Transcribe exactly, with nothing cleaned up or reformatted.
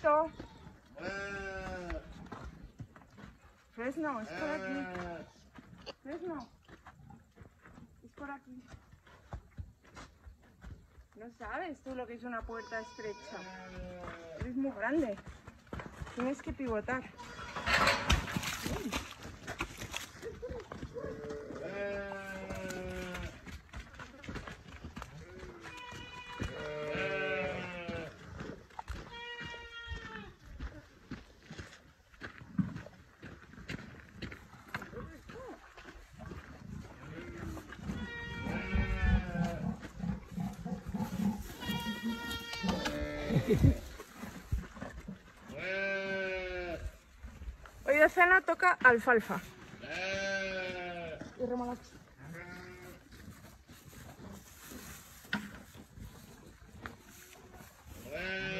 Fresnito. Fresno, es por aquí. Fresno. Es por aquí. No sabes tú lo que es una puerta estrecha. Eres muy grande. Tienes que pivotar. Uy. Hoy de cena toca alfalfa y remolacha. Eh.